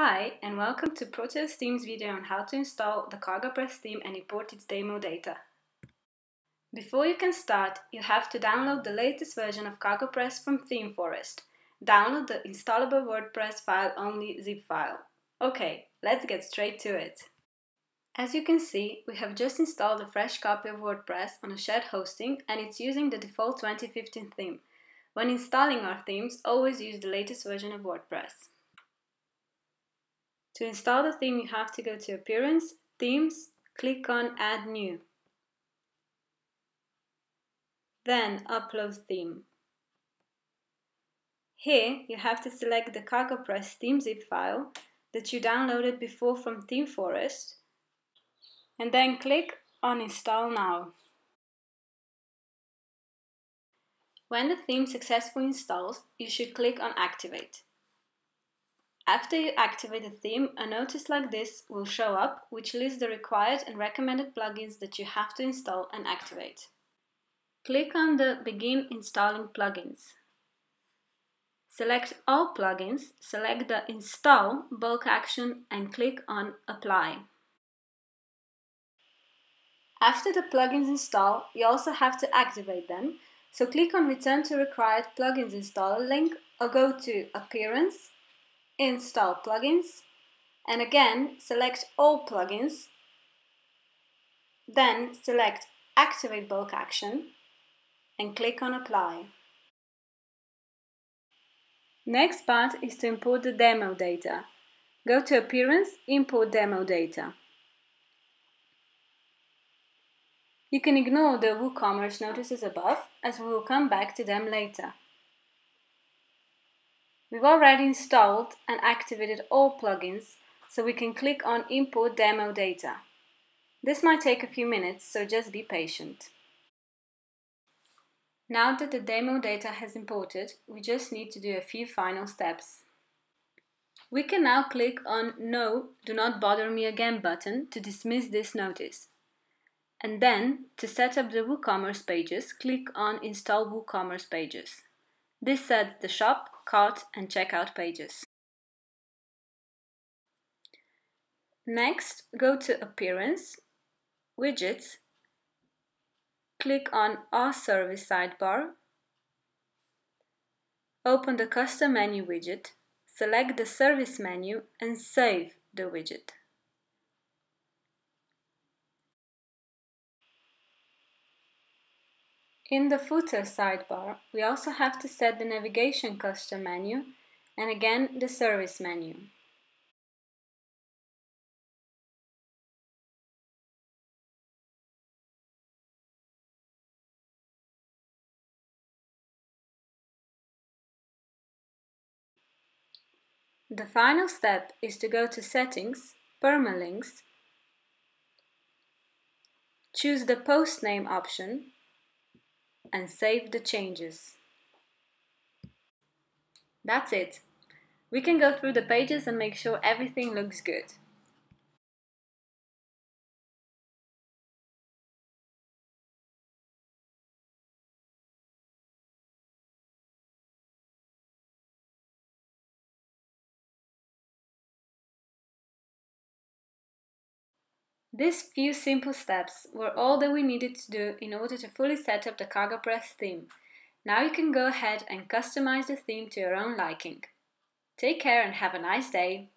Hi, and welcome to ProteusThemes video on how to install the CargoPress theme and import its demo data. Before you can start, you have to download the latest version of CargoPress from Theme Forest. Download the installable WordPress file only zip file. Okay, let's get straight to it. As you can see, we have just installed a fresh copy of WordPress on a shared hosting and it's using the default 2015 theme. When installing our themes, always use the latest version of WordPress. To install the theme, you have to go to Appearance, Themes, click on Add New. Then Upload Theme. Here, you have to select the CargoPress theme zip file that you downloaded before from Theme Forest, and then click on Install Now. When the theme successfully installs, you should click on Activate. After you activate the theme, a notice like this will show up, which lists the required and recommended plugins that you have to install and activate. Click on the Begin Installing Plugins. Select all plugins, select the Install bulk action and click on Apply. After the plugins install, you also have to activate them, so click on Return to Required Plugins Installer link or go to Appearance, Install Plugins, and again select all plugins, then select Activate Bulk Action and click on Apply. Next part is to import the demo data. Go to Appearance, Import Demo Data. You can ignore the WooCommerce notices above, as we will come back to them later. We've already installed and activated all plugins, so we can click on Import Demo Data. This might take a few minutes, so just be patient. Now that the demo data has imported, we just need to do a few final steps. We can now click on No, Do Not Bother Me Again button to dismiss this notice. And then, to set up the WooCommerce pages, click on Install WooCommerce Pages. This sets the shop, cart and checkout pages. Next, go to Appearance, Widgets, click on Our Service sidebar, open the Custom Menu widget, select the Service menu and save the widget. In the Footer sidebar, we also have to set the Navigation Custom menu and again the Service menu. The final step is to go to Settings, Permalinks, choose the Post Name option and save the changes. That's it. We can go through the pages and make sure everything looks good. These few simple steps were all that we needed to do in order to fully set up the CargoPress theme. Now you can go ahead and customize the theme to your own liking. Take care and have a nice day!